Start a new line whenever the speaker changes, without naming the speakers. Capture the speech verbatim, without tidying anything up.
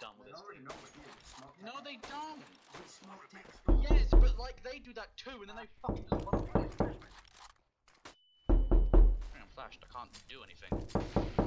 done with
They
this
already
game.
know we're here. It's not
No, they don't.
We smoke text, bro.
Yes, but like they do that too, and then they fucking just run away. I'm flashed. I can't do anything.